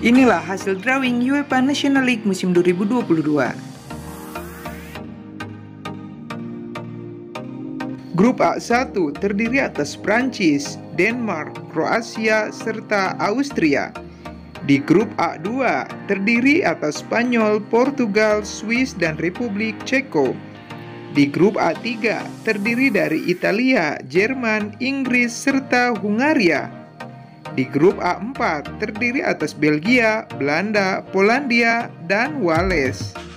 Inilah hasil drawing UEFA National League musim 2022. Grup A1 terdiri atas Prancis, Denmark, Kroasia, serta Austria. Di grup A2 terdiri atas Spanyol, Portugal, Swiss, dan Republik Ceko. Di grup A3 terdiri dari Italia, Jerman, Inggris, serta Hungaria. Di grup A4 terdiri atas Belgia, Belanda, Polandia, dan Wales.